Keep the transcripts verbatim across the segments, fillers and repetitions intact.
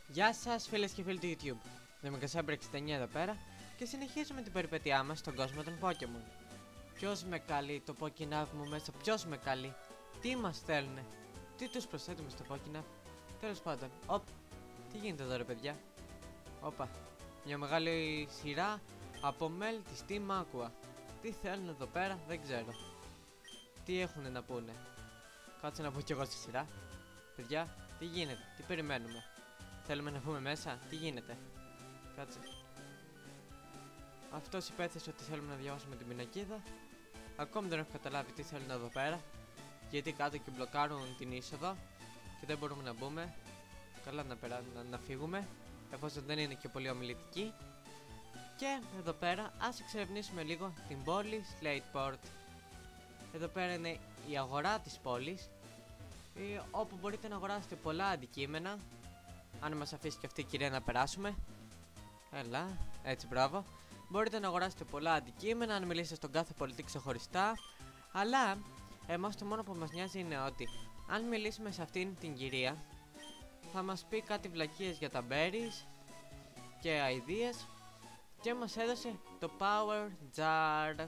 Γεια σας φίλες και φίλοι του YouTube. Δημοκρασάμπρ εξήντα εννιά εδώ πέρα και συνεχίζουμε την περιπέτειά μας στον κόσμο των Pokemon. Ποιος με καλεί το Pokénav μου μέσα, ποιος με καλεί, τι μας θέλουνε, τι τους προσθέτουμε στο Pokénav. Τέλος πάντων, οπ, τι γίνεται εδώ ρε παιδιά. Όπα, μια μεγάλη σειρά από μέλη της Team Aqua. Τι θέλουν εδώ πέρα δεν ξέρω. Τι έχουνε να πούνε. Κάτσε να πω κι εγώ στη σειρά. Παιδιά, τι γίνεται, τι περιμένουμε. Θέλουμε να βγούμε μέσα, τι γίνεται. Κάτσε. Αυτός υπέθεσε ότι θέλουμε να διαβάσουμε την πινακίδα. Ακόμη δεν έχω καταλάβει τι θέλουν εδώ πέρα. Γιατί κάτω και μπλοκάρουν την είσοδο και δεν μπορούμε να μπούμε. Καλά να, περά... να, να φύγουμε, εφόσον δεν είναι και πολύ ομιλητική. Και εδώ πέρα ας εξερευνήσουμε λίγο την πόλη Slateport. Εδώ πέρα είναι η αγορά της πόλης, όπου μπορείτε να αγοράσετε πολλά αντικείμενα. Αν μας αφήσει και αυτή η κυρία να περάσουμε. Έλα, έτσι μπράβο. Μπορείτε να αγοράσετε πολλά αντικείμενα, αν μιλήσετε στον κάθε πολιτή ξεχωριστά. Αλλά εμάς το μόνο που μας νοιάζει είναι ότι αν μιλήσουμε σε αυτήν την κυρία, θα μας πει κάτι βλακίες για τα berries και ideas. Και μας έδωσε το power jar.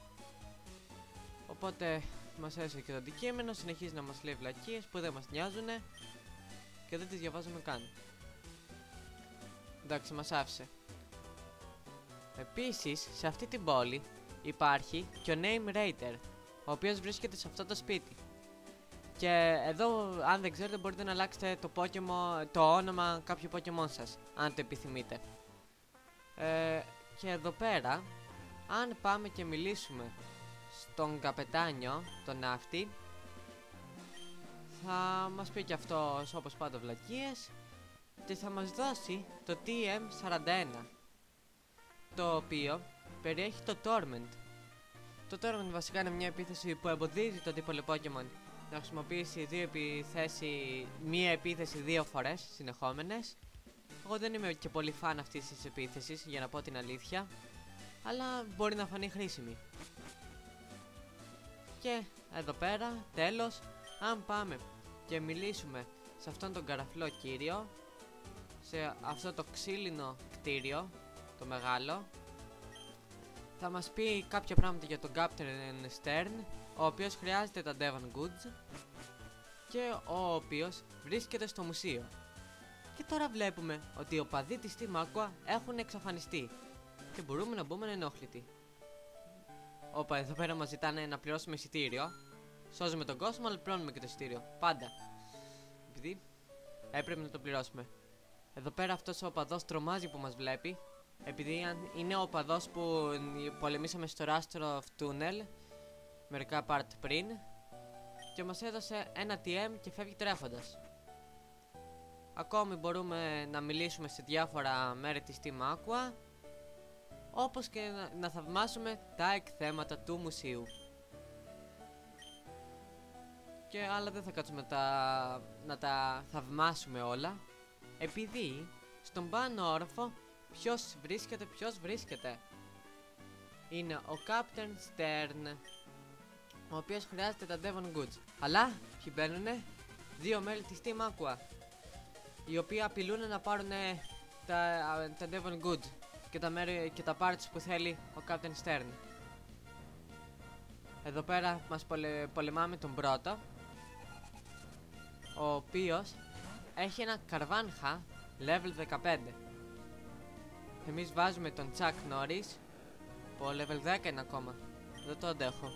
Οπότε μας έδωσε και το αντικείμενο, συνεχίζει να μας λέει βλακίες που δεν μας νοιάζουνε και δεν τις διαβάζουμε καν. Εντάξει, μας άφησε. Επίσης, σε αυτή την πόλη υπάρχει και ο Name Rater, ο οποίος βρίσκεται σε αυτό το σπίτι. Και εδώ, αν δεν ξέρετε, μπορείτε να αλλάξετε το, Pokemon, το όνομα κάποιου Pokemon σας, αν το επιθυμείτε. Ε, και εδώ πέρα, αν πάμε και μιλήσουμε στον καπετάνιο, τον ναύτη, θα μας πει και αυτός όπως πάντα βλακίες και θα μας δώσει το τι εμ σαράντα ένα, το οποίο περιέχει το Torment. Το Torment βασικά είναι μια επίθεση που εμποδίζει τον τύπο Pokemon να χρησιμοποιήσει δύο επιθέσει, μία επίθεση δύο φορές συνεχόμενες. Εγώ δεν είμαι και πολύ φαν αυτής της επίθεσης, για να πω την αλήθεια, αλλά μπορεί να φανεί χρήσιμη. Και εδώ πέρα, τέλος, αν πάμε και μιλήσουμε σε αυτόν τον καραφλό κύριο, σε αυτό το ξύλινο κτίριο, το μεγάλο, θα μας πει κάποια πράγματα για τον Captain Stern, ο οποίος χρειάζεται τα Devon Goods και ο οποίος βρίσκεται στο μουσείο. Και τώρα βλέπουμε ότι οι οπαδοί της Team Aqua έχουν εξαφανιστεί και μπορούμε να μπούμε ενόχλητοι. Όπα, εδώ πέρα μας ζητάνε να πληρώσουμε εισιτήριο. Σώζουμε τον κόσμο, αλλά πληρώνουμε και το εισιτήριο. Πάντα. Επειδή έπρεπε να το πληρώσουμε. Εδώ πέρα αυτός ο οπαδός τρομάζει που μας βλέπει. Επειδή είναι ο οπαδός που πολεμήσαμε στο Rastro of Tunnel μερικά part πριν. Και μας έδωσε ένα τι εμ και φεύγει τρέχοντας. Ακόμη μπορούμε να μιλήσουμε σε διάφορα μέρη της Team Aqua, όπως και να, να θαυμάσουμε τα εκθέματα του μουσείου. Και άλλα δεν θα κάτσουμε τα, να τα θαυμάσουμε όλα, επειδή στον πάνω όροφο ποιος βρίσκεται, ποιος βρίσκεται. Είναι ο Captain Stern, ο οποίος χρειάζεται τα Devon Goods. Αλλά ποιοι μπαίνουνε? Δύο μέλη της Team Aqua, οι οποίοι απειλούν να πάρουν τα, τα Devon Goods και τα, μέρη, και τα parts που θέλει ο Captain Stern. Εδώ πέρα μας πολε, πολεμάμε τον πρώτο, ο οποίος έχει ένα καρβάνχα level δεκαπέντε. Εμείς βάζουμε τον Chuck Norris που level δέκα είναι ακόμα. Δεν το αντέχω.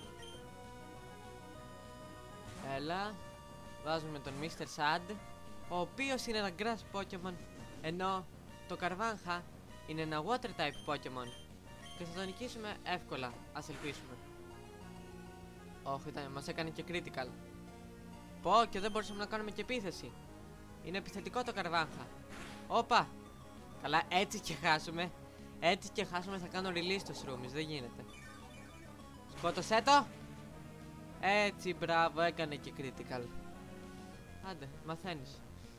Έλα. Βάζουμε τον μίστερ Sad, ο οποίος είναι ένα grass Pokemon, ενώ το καρβάνχα είναι ένα water type Pokemon και θα τον νικήσουμε εύκολα, ας ελπίσουμε. Όχι, ήταν, μας έκανε και critical. Πω, και δεν μπορούσαμε να κάνουμε και επίθεση. Είναι επιθετικό το καρβάνχα. Όπα. Καλά, έτσι και χάσουμε. Έτσι και χάσουμε θα κάνω release το Shroomies, δεν γίνεται. Σκότωσέ το. Έτσι, μπράβο, έκανε και critical. Άντε, μαθαίνεις.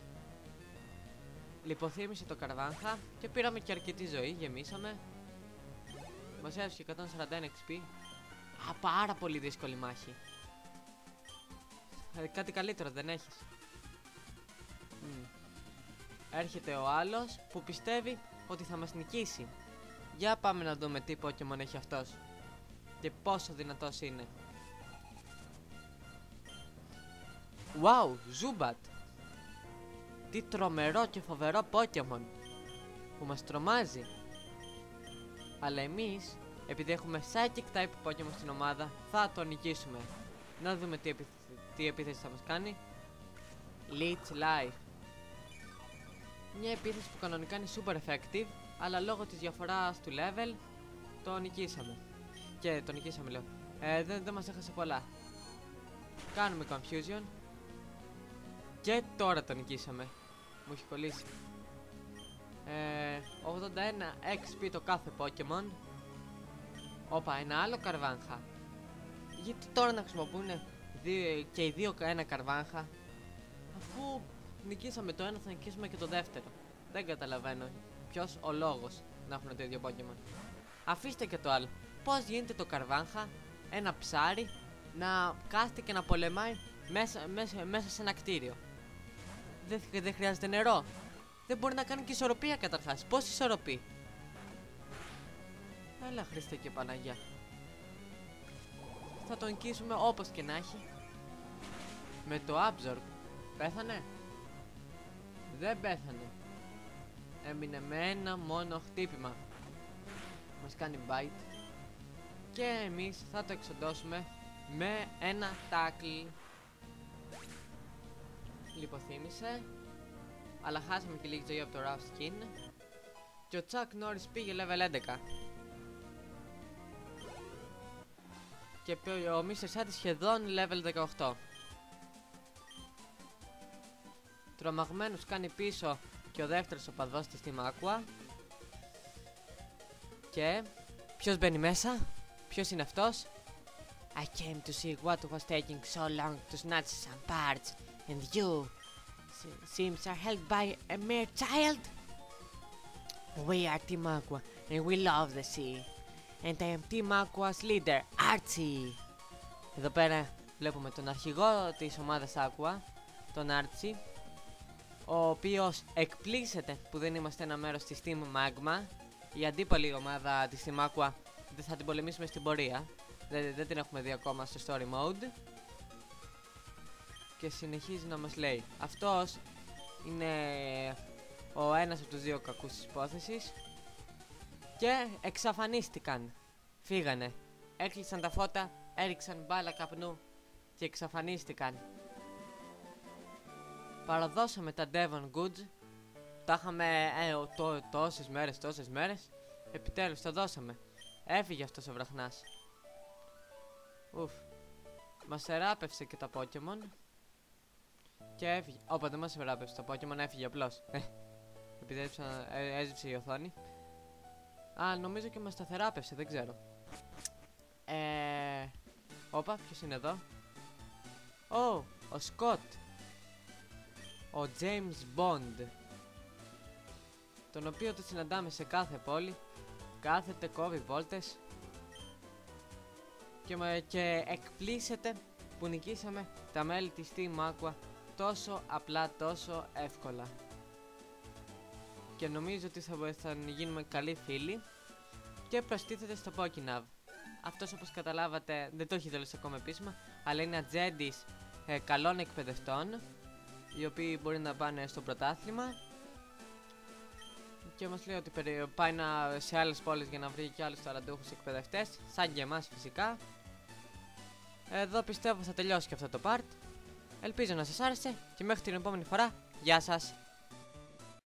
Λιποθύμησε το καρβάνχα και πήραμε και αρκετή ζωή, γεμίσαμε. Μας έδωσε εκατόν σαράντα ένα εξ πι. Α, πάρα πολύ δύσκολη μάχη. Ε, κάτι καλύτερο δεν έχεις? Mm. έρχεται ο άλλος που πιστεύει ότι θα μας νικήσει. Για πάμε να δούμε τι Pokemon έχει αυτός και πόσο δυνατός είναι. Wow, Zubat! Τι τρομερό και φοβερό Pokemon που μας τρομάζει. Αλλά εμείς, επειδή έχουμε Psychic type Pokemon στην ομάδα, θα το νικήσουμε. Να δούμε τι, επιθ... τι επίθεση θα μας κάνει. Leech Life. Μια επίθεση που κανονικά είναι super effective, αλλά λόγω της διαφοράς του level το νικήσαμε. Και το νικήσαμε λέω. Ε, δεν, δεν μας έχασε πολλά. Κάνουμε Confusion. Και τώρα το νικήσαμε. Μου έχει κολλήσει. Ε, ογδόντα ένα εξ πι το κάθε Pokemon. Όπα, ένα άλλο καρβάνχα. Γιατί τώρα να χρησιμοποιούν δύο, και οι δύο ένα καρβάνχα, αφού νικήσαμε το ένα θα νικήσουμε και το δεύτερο. Δεν καταλαβαίνω ποιος ο λόγος να έχουν το ίδιο Pokemon. Αφήστε και το άλλο. Πώς γίνεται το καρβάνχα, ένα ψάρι, να κάθεται και να πολεμάει μέσα, μέσα, μέσα σε ένα κτίριο. Δεν, δεν χρειάζεται νερό. Δεν μπορεί να κάνει και ισορροπία καταρχάς. Πώς ισορροπεί? Έλα Χριστέ και Παναγιά. Θα τον νικήσουμε όπως και να έχει. Με το Absorb. Πέθανε? Δεν πέθανε. Έμεινε με ένα μόνο χτύπημα. Μας κάνει bite. Και εμείς θα το εξοντώσουμε με ένα tackle. Λιποθύμησε. Αλλά χάσαμε και λίγη ζωή από το Rough Skin. Και ο Chuck Norris πήγε level έντεκα. Και ο μίστερ Sand σχεδόν level δεκαοκτώ. Τρομαγμένος κάνει πίσω και ο δεύτερος οπαδός της Team Aqua. Και ποιος μπαίνει μέσα? Ποιος είναι αυτός? I came to see what was taking so long to snatch some parts, and you seems are held by a mere child. We are Team Aqua and we love the sea. And I am Team Aqua's leader, Archie. Εδώ πέρα βλέπουμε τον αρχηγό της ομάδας Aqua, τον Archie, ο οποίος εκπλήσεται που δεν είμαστε ένα μέρος της Team Magma. Η αντίπαλη ομάδα της Team Aqua δεν θα την πολεμήσουμε στην πορεία. Δεν, δεν την έχουμε δει ακόμα στο story mode. Και συνεχίζει να μας λέει. Αυτός είναι ο ένας από τους δύο κακούς της υπόθεσης. Και εξαφανίστηκαν. Φύγανε. Έκλεισαν τα φώτα, έριξαν μπάλα καπνού και εξαφανίστηκαν. Παραδώσαμε τα Devon Goods. Τα είχαμε ε, το, τόσες μέρες, τόσες μέρες. Επιτέλους τα δώσαμε. Έφυγε αυτός ο βραχνάς. Ουφ. Μας θεράπευσε και τα Pokemon. Και έφυγε. Όπα, δεν μας θεράπευσε τα Pokemon, έφυγε απλώς. Επειδή έζηψα, ε, έζηψε η οθόνη. Α, νομίζω και μας τα θεράπευσε, δεν ξέρω. Ε... Όπα, ποιος είναι εδώ? Ω, oh, ο Σκοτ. Ο James Bond. Τον οποίο το συναντάμε σε κάθε πόλη. Κάθεται, κόβει βόλτες. Και, με, και εκπλήσεται που νικήσαμε τα μέλη της Team Aqua τόσο απλά, τόσο εύκολα. Και νομίζω ότι θα, θα γίνουμε καλοί φίλοι. Και προστίθεται στο Pokinav. Αυτός, όπως καταλάβατε, δεν το έχει δώσει ακόμα επίσημα, αλλά είναι ατζέντης ε, καλών εκπαιδευτών, οι οποίοι μπορεί να πάνε στο πρωτάθλημα. Και μας λέει ότι πάει να, σε άλλες πόλεις για να βρει και άλλους ταλαντούχους εκπαιδευτές, σαν και εμάς φυσικά. Εδώ πιστεύω θα τελειώσει και αυτό το part. Ελπίζω να σας άρεσε και μέχρι την επόμενη φορά, γεια σας!